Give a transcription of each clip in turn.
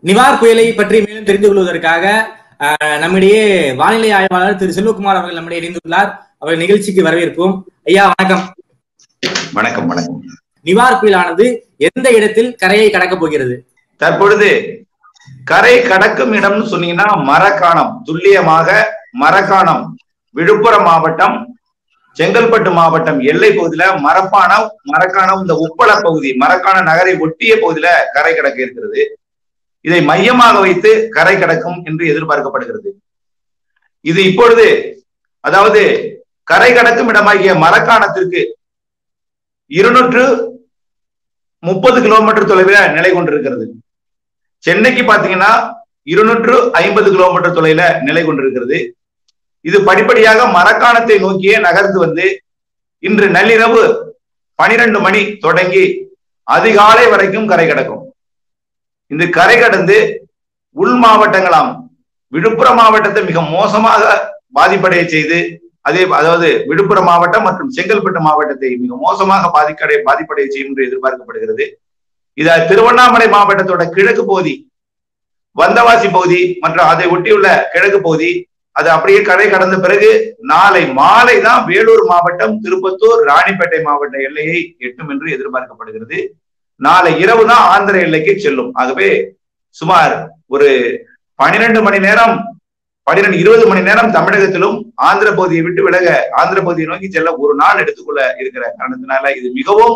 நிவார் புயலை பற்றி மேலும் தெரிந்து கொள்வதற்காக நம்மிடையே வானிலை ஆய்வாளர் திரு செல்வகுமார் அவர்கள் நம்மிடையே இணைந்துள்ளார். அவர்கள் நிகழ்ச்சிக்கு வரவேற்போம். ஐயா வணக்கம். வணக்கம். வணக்கம். நிவார் புயலானது எந்த இடத்தில் கரையை கடக்கப் போகிறது? தற்பொழுது கரை கடக்கும் இடம்னு சொன்னீங்கன்னா மரக்காணம், துல்லியமாக மரக்காணம், விழுப்புரம் மாவட்டம், செங்கல்பட்டு மாவட்டம் எல்லை பகுதியில மரக்காணம் இந்த உப்பள பகுதி, மரக்காண நகரை ஒட்டிய பகுதியில கரை கடக்க இருக்கிறது. இதை மையமாக வைத்து கரை கடக்கும் என்று எதிர்பார்க்கப்படுகிறது. இது இப்பொழுது அதாவது கரை கடக்கும் இடமாகிய மரக்காணத்திற்கு 230 கிலோமீட்டர் தொலைவில் நிலை கொண்டிருக்கிறது. சென்னைக்கு பாத்தீங்கன்னா 250 கிலோமீட்டர் தொலைவில் நிலை கொண்டிருக்கிறது. இது படிப்படியாக மரக்காணத்தை நோக்கியே நகர்ந்து வந்து இன்று நள்ளிரவு 12 மணி தொடங்கி அதிகாலை வரைக்கும் கரை கடக்கும். இந்த கரை கடந்து உள் மாவட்டங்களாம் விழுப்புரம் மாவட்டத்தை மிக மோசமாக பாதிப்படைய செய்து அதாவது விழுப்புரம் மாவட்டம் மற்றும் செங்கல்பட்டு மாவட்டத்தை மிக மோசமாக பாதிப்படைய செய்யும் என்று எதிர்பார்க்கப்படுகிறது. இத திருவண்ணாமலை மாவட்டத்தோட கிழக்கு பகுதி, வந்தவாசி பகுதி மற்றும் அதை ஒட்டியுள்ள கிழக்கு பகுதி அது அப்படியே கரை கடந்த பிறகு நாளை மாலை தான் வேலூர் மாவட்டம், திருப்பத்தூர், ராணிப்பேட்டை மாவட்ட எல்லையை எட்டும் என்று எதிர்பார்க்கப்படுகிறது. நாளை இரவு தான் ஆந்திர எல்லைக்கு செல்லும். ஆகவே சுமார் ஒரு 12 மணி நேரம் 20 மணி நேரம் தமிழகத்திலும் ஆந்திர பகுதியை விட்டு விலக, ஆந்திர பகுதியை நோக்கி செல்ல ஒரு நாள் எடுத்துக்கொள்ள இருக்கிற காரணத்தினால இது மிகவும்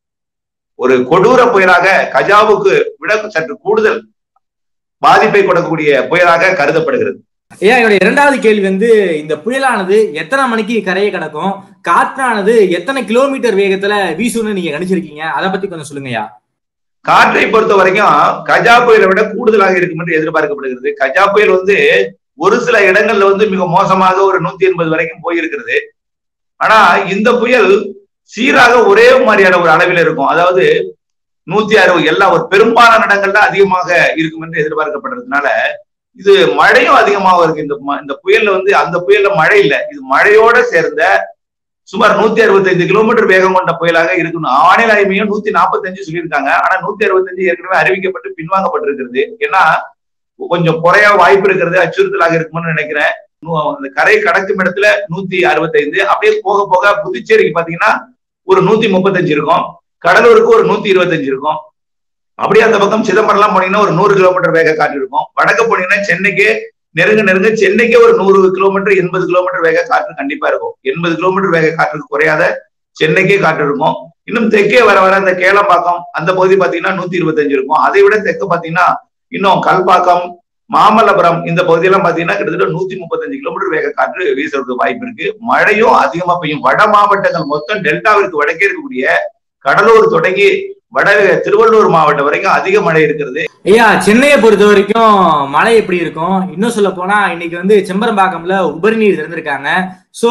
ஒரு கொடூர புயலாக, கஜாவுக்கு விட சற்று கூடுதல் பாதிப்பை கொடுக்கக்கூடிய புயலாக கருதப்படுகிறது. ஐயா, என்னுடைய இரண்டாவது கேள்வி இந்த புயலானது எத்தனை மணிக்கு கரையை கடக்கும், காற்றானது எத்தனை கிலோமீட்டர் வேகத்துல வீசும்னு நீங்க கணிச்சிருக்கீங்க, அதை பத்தி கொஞ்சம் சொல்லுங்கய்யா. காற்றை பொறுத்த வரைக்கும் கஜா புயலை விட கூடுதலாக இருக்கும் என்று எதிர்பார்க்கப்படுகிறது. கஜா புயல் ஒரு சில இடங்கள்ல மிக மோசமாக ஒரு 180 வரைக்கும் போயிருக்கிறது. ஆனா இந்த புயல் சீராக ஒரே மாதிரியான ஒரு அளவில் இருக்கும். அதாவது 160 எல்லா ஒரு பெரும்பாலான இடங்கள்ல அதிகமாக இருக்கும் என்று எதிர்பார்க்கப்படுறதுனால இது மழையும் அதிகமாக இருக்கு. இந்த புயல்ல அந்த புயல்ல மழை இல்லை, இது மழையோட சேர்ந்த சுமார் 165 கிலோமீட்டர் வேகம் கொண்ட புயலாக இருக்கணும். வானிலை ஆய்வு மையம் 145 சொல்லியிருக்காங்க. ஆனா 165 ஏற்கனவே அறிவிக்கப்பட்டு பின்வாங்கப்பட்டிருக்கிறது. ஏன்னா கொஞ்சம் குறைய வாய்ப்பு இருக்கிறது, அச்சுறுத்தலாக இருக்கும்னு நினைக்கிறேன். அந்த கரை கடக்கும் இடத்துல 165, அப்படியே போக போக புதுச்சேரிக்கு பாத்தீங்கன்னா ஒரு 135 இருக்கும், கடலூருக்கு ஒரு 125 இருக்கும். அப்படியே அந்த பக்கம் சிதம்பரம் எல்லாம் போனீங்கன்னா ஒரு 100 கிலோமீட்டர் வேக காற்று இருக்கும். வடக்கு போனீங்கன்னா சென்னைக்கு நெருங்க சென்னைக்கே ஒரு 100 கிலோமீட்டர் 80 கிலோமீட்டர் வேக காற்று கண்டிப்பா இருக்கும். 80 கிலோமீட்டர் வேக காற்றுக்கு குறையாத சென்னைக்கே காற்று இருக்கும். இன்னும் தெற்கே வர அந்த கேளம்பாக்கம் அந்த பகுதி பாத்தீங்கன்னா 125 இருக்கும். அதை விட தெற்கு பாத்தீங்கன்னா இன்னும் கல்பாக்கம், மாமல்லபுரம் இந்த பகுதியெல்லாம் பாத்தீங்கன்னா கிட்டத்தட்ட 135 கிலோமீட்டர் வேக காற்று வீசுறதுக்கு வாய்ப்பு இருக்கு. மழையும் அதிகமா பெய்யும். வட மாவட்டங்கள் மொத்தம் டெல்டாவிற்கு வடக்கே இருக்கக்கூடிய கடலூர் தொடங்கி திருவள்ளூர் மாவட்டம் வரைக்கும் அதிக மழை இருக்கிறது. ஐயா, சென்னையை பொறுத்த வரைக்கும் மழை எப்படி இருக்கும்? இன்னும் சொல்ல போனா இன்னைக்கு செம்பரம்பாக்கம்ல உபரி நீர் திறந்திருக்காங்க. சோ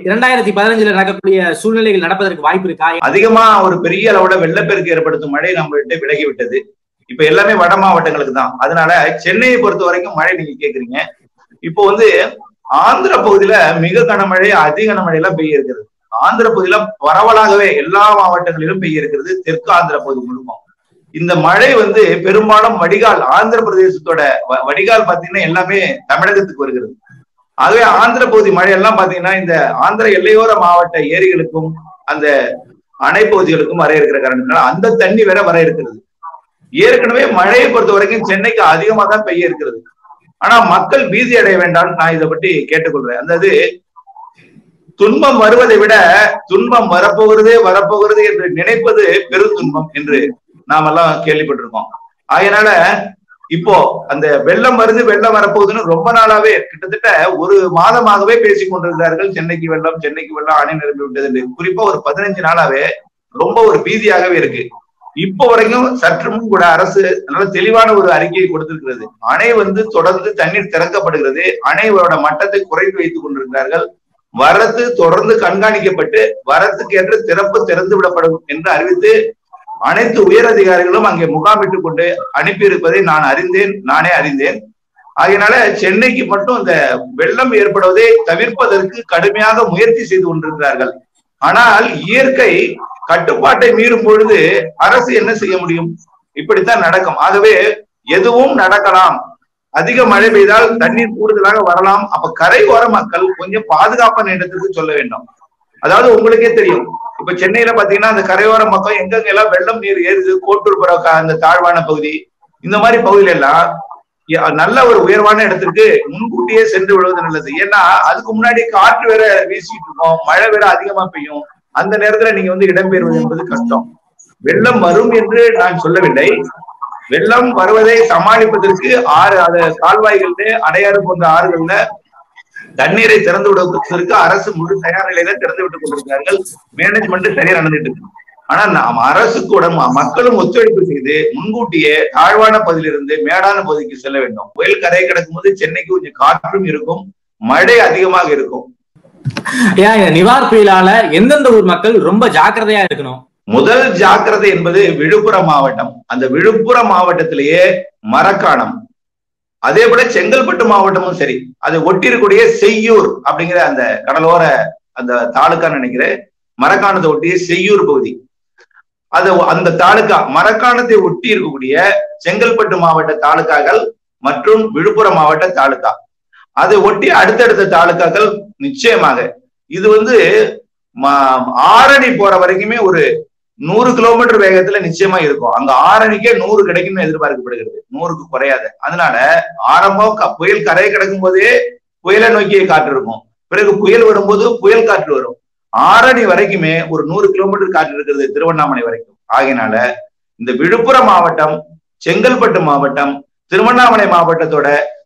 2015 நடக்கக்கூடிய சூழ்நிலைகள் நடப்பதற்கு வாய்ப்பு இருக்கா? அதிகமா ஒரு பெரிய அளவுல வெள்ளப்பெருக்கு ஏற்படுத்தும் மழை நம்மகிட்ட விலகி விட்டது. இப்ப எல்லாமே வட மாவட்டங்களுக்கு தான். அதனால சென்னையை பொறுத்த வரைக்கும் மழை நீங்க கேக்குறீங்க. இப்போ ஆந்திர பகுதியில மிக கனமழை, அதி கனமழை எல்லாம் பெய்ய இருக்கிறது. ஆந்திர பகுதியில பரவலாகவே எல்லா மாவட்டங்களிலும் பெய்ய இருக்கிறது. தெற்கு ஆந்திர பகுதி முழுக்கும் இந்த மழை பெரும்பாலும் வடிகால், ஆந்திர பிரதேசத்தோட வடிகால் பாத்தீங்கன்னா எல்லாமே தமிழகத்துக்கு வருகிறது. ஆகவே ஆந்திர பகுதி மழை எல்லாம் பாத்தீங்கன்னா இந்த ஆந்திர எல்லையோர மாவட்ட ஏரிகளுக்கும் அந்த அணை பகுதிகளுக்கும் வர இருக்கிற காரணத்தினால அந்த தண்ணி வேற வர இருக்கிறது. ஏற்கனவே மழையை பொறுத்த வரைக்கும் சென்னைக்கு அதிகமா தான் பெய்ய இருக்கிறது. ஆனா மக்கள் பீதி அடைய வேண்டாம், நான் இதை பற்றி கேட்டுக்கொள்றேன். அதாவது துன்பம் வருவதை விட துன்பம் வரப்போகிறது என்று நினைப்பது பெருந்துன்பம் என்று நாம் எல்லாம் கேள்விப்பட்டிருக்கோம். அதனால இப்போ அந்த வெள்ளம் வரப்போகுதுன்னு ரொம்ப நாளாவே, கிட்டத்தட்ட ஒரு மாதமாகவே பேசிக் கொண்டிருக்கிறார்கள். சென்னைக்கு வெள்ளம், அணை நிரம்பி விட்டது என்று. குறிப்பா ஒரு 15 நாளாவே ரொம்ப ஒரு பீதியாகவே இருக்கு. இப்போ வரைக்கும் சற்று முன் கூட அரசு நல்ல தெளிவான ஒரு அறிக்கையை கொடுத்திருக்கிறது. அணை தொடர்ந்து தண்ணீர் திறக்கப்படுகிறது, அணையோட மட்டத்தை குறைத்து வைத்துக் கொண்டிருக்கிறார்கள். வரத்து தொடர்ந்து கண்காணிக்கப்பட்டு வரத்துக்கு ஏற்ற திறப்பு திறந்து விடப்படும் என்று அறிவித்து அனைத்து உயர் அதிகாரிகளும் அங்கே முகாமிட்டுக் கொண்டு அனுப்பியிருப்பதை நானே அறிந்தேன். அதனால சென்னைக்கு மட்டும் இந்த வெள்ளம் ஏற்படுவதை தவிர்ப்பதற்கு கடுமையாக முயற்சி செய்து கொண்டிருக்கிறார்கள். ஆனால் இயற்கை கட்டுப்பாட்டை மீறும் பொழுது அரசு என்ன செய்ய முடியும்? இப்படித்தான் நடக்கும். ஆகவே எதுவும் நடக்கலாம். அதிக மழை பெய்தால் தண்ணீர் கூடுதலாக வரலாம். அப்ப கரையோர மக்கள் கொஞ்சம் பாதுகாப்பான இடத்துக்கு சொல்ல வேண்டும். அதாவது உங்களுக்கே தெரியும், இப்ப சென்னையில பாத்தீங்கன்னா அந்த கரையோர மக்கள் எங்கெங்க எல்லாம் வெள்ளம் நீர் ஏறுது, கோட்டூர் புற அந்த தாழ்வான பகுதி, இந்த மாதிரி பகுதியில எல்லாம் நல்ல ஒரு உயர்வான இடத்துக்கு முன்கூட்டியே சென்று விடுவது நல்லது. ஏன்னா அதுக்கு முன்னாடி காற்று வேற வீசிட்டு இருக்கோம், மழை வேற அதிகமா பெய்யும். அந்த நேரத்துல நீங்க வந்து இடம்பெயர்வது என்பது கஷ்டம். வெள்ளம் வரும் என்று நான் சொல்லவில்லை. வெள்ளம் வருவதை சமாளிப்பதற்கு கால்வாய்கள்ல, அடையாறு போன்ற ஆறுகள்ல தண்ணீரை திறந்து விடுவதற்கு அரசு முழு தயார் நிலையில திறந்து விட்டுக் கொண்டிருக்கிறார்கள். மேனேஜ்மெண்ட் சரியா நடந்துட்டு இருக்கு. ஆனா நாம் அரசுக்கு மக்களும் ஒத்துழைப்பு செய்து முன்கூட்டியே தாழ்வான பகுதியிலிருந்து மேடான பகுதிக்கு செல்ல வேண்டும். புயல் கரை கிடக்கும் போது சென்னைக்கு கொஞ்சம் காற்றும் இருக்கும், மழை அதிகமாக இருக்கும். நிவார் புயலால எந்தெந்த ஊர் மக்கள் ரொம்ப ஜாக்கிரதையா இருக்கணும்? முதல் ஜாக்கிரதை என்பது விழுப்புரம் மாவட்டம். அந்த விழுப்புரம் மாவட்டத்திலேயே மரக்காணம், அதே போல செங்கல்பட்டு மாவட்டமும் சரி, அதை ஒட்டியிருக்கூடிய செய்யூர் அப்படிங்கிற அந்த கடலோர அந்த தாலுக்கான்னு நினைக்கிறேன், மரக்காணத்தை ஒட்டிய செய்யூர் பகுதி, அந்த தாலுக்கா மரக்காணத்தை ஒட்டி இருக்கக்கூடிய செங்கல்பட்டு மாவட்ட தாலுக்காக்கள் மற்றும் விழுப்புரம் மாவட்ட தாலுக்கா, அதை ஒட்டி அடுத்தடுத்த தாலுக்காக்கள் நிச்சயமாக. இது வந்து ஆரணி போற வரைக்குமே ஒரு 100 கிலோமீட்டர் வேகத்துல நிச்சயமா இருக்கும். அங்க ஆரணிக்கே 100 கிடைக்கும்னு எதிர்பார்க்கப்படுகிறது, 100க்கு குறையாத. அதனால ஆரம்பம் புயல் கரையை கிடக்கும் போதே புயலை நோக்கிய காற்று இருக்கும், பிறகு புயல் வரும்போது புயல் காற்று வரும். ஆரணி வரைக்குமே ஒரு 100 கிலோமீட்டர் காற்று இருக்கிறது, திருவண்ணாமலை வரைக்கும். ஆகினால இந்த விழுப்புரம் மாவட்டம், செங்கல்பட்டு மாவட்டம், திருவண்ணாமலை மாவட்டத்தோட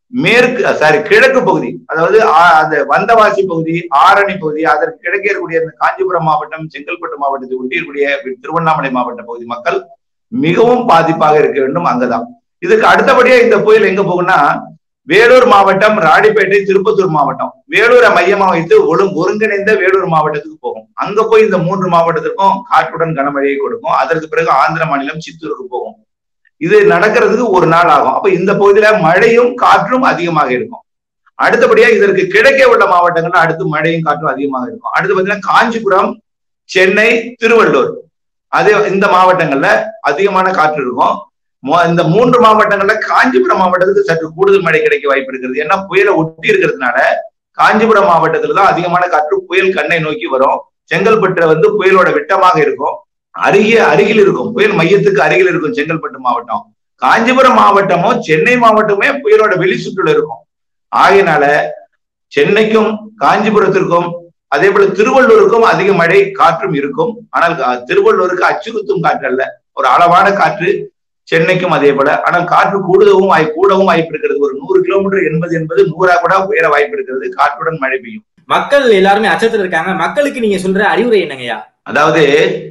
கிழக்கு பகுதி, அதாவது அந்த வந்தவாசி பகுதி, ஆரணி பகுதி, அதற்கு கிழக்கே இருக்கக்கூடிய காஞ்சிபுரம் மாவட்டம், செங்கல்பட்டு மாவட்டத்தை ஒட்டியிருக்கூடிய திருவண்ணாமலை மாவட்ட பகுதி மக்கள் மிகவும் பாதிப்பாக இருக்க வேண்டும். அங்கதான் இதுக்கு அடுத்தபடியா இந்த புயல் எங்க போகும்னா வேலூர் மாவட்டம், ராணிப்பேட்டை, திருப்பத்தூர் மாவட்டம், வேலூரை மையமா வைத்து ஒருங்கிணைந்த வேலூர் மாவட்டத்துக்கு போகும். அங்க போய் இந்த 3 மாவட்டத்திற்கும் காற்றுடன் கனமழையை கொடுக்கும். அதற்கு பிறகு ஆந்திர மாநிலம் சித்தூருக்கு போகும். இது நடக்கிறதுக்கு ஒரு நாள் ஆகும். அப்ப இந்த பகுதியில மழையும் காற்றும் அதிகமாக இருக்கும். அடுத்தபடியா இதற்கு கிழக்கே உள்ள மாவட்டங்கள்ல அடுத்து மழையும் காற்றும் அதிகமாக இருக்கும். அடுத்து பாத்தீங்கன்னா காஞ்சிபுரம், சென்னை, திருவள்ளூர், இந்த மாவட்டங்கள்ல அதிகமான காற்று இருக்கும். இந்த 3 மாவட்டங்கள்ல காஞ்சிபுரம் மாவட்டத்துக்கு சற்று கூடுதல் மழை கிடைக்க வாய்ப்பு இருக்கிறது. ஏன்னா புயலை ஒட்டி இருக்கிறதுனால காஞ்சிபுரம் மாவட்டத்துலதான் அதிகமான காற்று புயல் கண்ணை நோக்கி வரும். செங்கல்பட்டுல வந்து புயலோட விட்டமாக இருக்கும், அருகில் இருக்கும், புயல் மையத்துக்கு அருகில் இருக்கும் செங்கல்பட்டு மாவட்டம். காஞ்சிபுரம் மாவட்டமும் சென்னை மாவட்டமே புயலோட வெளி சுற்றுல இருக்கும். ஆகையினால சென்னைக்கும் காஞ்சிபுரத்திற்கும் அதே போல திருவள்ளூருக்கும் அதிக மழை காற்றும் இருக்கும். ஆனால் திருவள்ளூருக்கு அச்சுறுத்தும் காற்று அல்ல, ஒரு அளவான காற்று. சென்னைக்கும் அதே போல. ஆனால் காற்று கூடவும் வாய்ப்பு இருக்கிறது. ஒரு 100 கிலோமீட்டர் என்பது 100 கூட உயர வாய்ப்பு இருக்கிறது. காற்றுடன் மழை பெய்யும். மக்கள் எல்லாருமே அச்சத்துல இருக்காங்க. மக்களுக்கு நீங்க சொல்ற அறிவுரை என்னங்கய்யா? அதாவது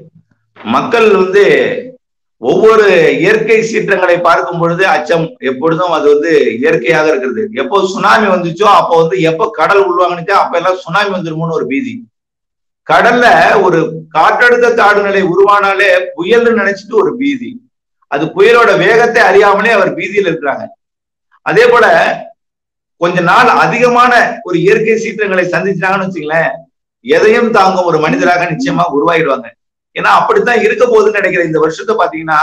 மக்கள் வந்து ஒவ்வொரு இயற்கை சீற்றங்களை பார்க்கும் பொழுது அச்சம் எப்பொழுதும் அது வந்து இயற்கையாக இருக்கிறது. எப்போ சுனாமி வந்துச்சோ அப்போ வந்து எப்போ கடல் உள்வாங்கிச்சோ அப்ப எல்லாம் சுனாமி வந்துருமோன்னு ஒரு பீதி. கடல்ல ஒரு காற்றழுத்த தாழ்வு நிலை உருவானாலே புயல்னு நினைச்சிட்டு ஒரு பீதி. அது புயலோட வேகத்தை அறியாமலே அவர் பீதியில் இருக்கிறாங்க. அதே போல கொஞ்ச நாள் அதிகமான ஒரு இயற்கை சீற்றங்களை சந்திச்சாங்கன்னு வச்சுங்களேன், எதையும் தாங்கும் ஒரு மனிதராக நிச்சயமா உருவாயிடுவாங்க. ஏன்னா அப்படித்தான் இருக்க போகுதுன்னு நினைக்கிறேன். இந்த வருஷத்தை பாத்தீங்கன்னா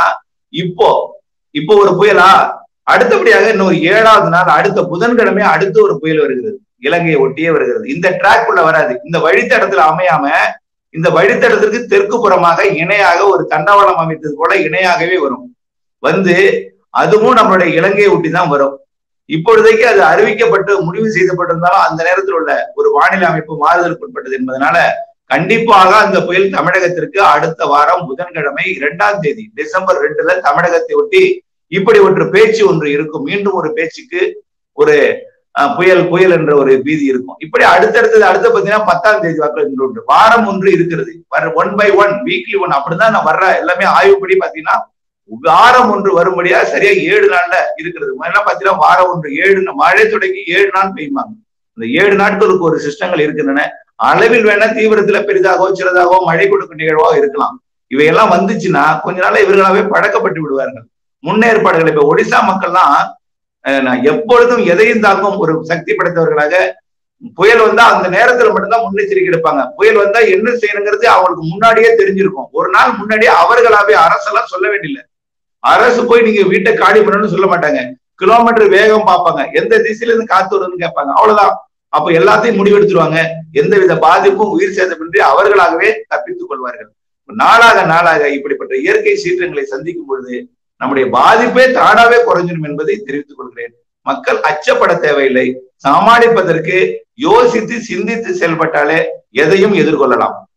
இப்போ ஒரு புயலா, அடுத்தபடியாக இன்னொரு 7வது நாள் அடுத்த புதன்கிழமை அடுத்த ஒரு புயல் வருகிறது, இலங்கையை ஒட்டியே வருகிறது. இந்த ட்ராக் உள்ள வராது, இந்த வழித்தடத்துல அமையாம இந்த வழித்தடத்திற்கு தெற்கு புறமாக இணையாக ஒரு தண்டவாளம் அமைத்தது போல இணையாகவே வரும். வந்து அதுவும் நம்மளுடைய இலங்கையை ஒட்டி தான் வரும். இப்பொழுதைக்கு அது அறிவிக்கப்பட்டு முடிவு செய்யப்பட்டிருந்தாலும் அந்த நேரத்தில் உள்ள ஒரு வானிலை அமைப்பு மாறுதலுக்கு உட்பட்டது என்பதனால கண்டிப்பாக அந்த புயல் தமிழகத்திற்கு அடுத்த வாரம் புதன்கிழமை 2ஆம் தேதி டிசம்பர் 2 தமிழகத்தை ஒட்டி இப்படி ஒரு பேச்சு ஒன்று இருக்கும். மீண்டும் ஒரு பேச்சுக்கு ஒரு புயல் என்ற ஒரு பீதி இருக்கும். இப்படி அடுத்த பாத்தீங்கன்னா 10ஆம் தேதி வாக்குல வாரம் ஒன்று இருக்கிறது. 1 by 1 வீக்லி 1 அப்படிதான் நான் வர்ற எல்லாமே ஆய்வுப்படி பாத்தீங்கன்னா வாரம் ஒன்று வரும்படியா சரியா 7 நாள்ல இருக்கிறது. முதல்ல பாத்தீங்கன்னா வாரம் ஒன்று 7 மழை தொடங்கி 7 நாள் பெய்யுமாங்க. இந்த 7 நாட்களுக்கு ஒரு சிஸ்டங்கள் இருக்கின்றன. அளவில் வேணா தீவிரத்துல பெரிதாகவோ சிறதாகவோ மழை கொடுக்கும் நிகழ்வாக இருக்கலாம். இவையெல்லாம் வந்துச்சுன்னா கொஞ்ச நாள் இவர்களாவே பழக்கப்பட்டு விடுவார்கள். முன்னேற்பாடுகள் இப்ப ஒடிசா மக்கள்லாம் எப்பொழுதும் எதையும் தாக்கும் ஒரு சக்தி படைத்தவர்களாக, புயல் வந்தா அந்த நேரத்துல மட்டும்தான் முன்னெச்சரிக்கை எடுப்பாங்க. புயல் வந்தா என்ன செய்யணுங்கிறது அவங்களுக்கு முன்னாடியே தெரிஞ்சிருக்கும். ஒரு நாள் முன்னாடியே அவர்களாவே அரசெல்லாம் சொல்ல வேண்டியில்லை. அரசு போய் நீங்க வீட்டை காலி பண்ணணும்னு சொல்ல மாட்டாங்க. கிலோமீட்டர் வேகம் பார்ப்பாங்க, எந்த திசையில இருந்து காத்து வருதுன்னு கேட்பாங்க, அவ்வளவுதான். அப்ப எல்லாத்தையும் முடிவெடுத்துருவாங்க. எந்தவித பாதிப்பும் உயிர் சேதமின்றி அவர்களாகவே தப்பித்துக் கொள்வார்கள். நாளாக நாளாக இப்படிப்பட்ட இயற்கை சீற்றங்களை சந்திக்கும் பொழுது நம்முடைய பாதிப்பே தானாவே குறைஞ்சிடும் என்பதை தெரிவித்துக் கொள்கிறேன். மக்கள் அச்சப்பட தேவையில்லை. சமாளிப்பதற்கு யோசித்து சிந்தித்து செயல்பட்டாலே எதையும் எதிர்கொள்ளலாம்.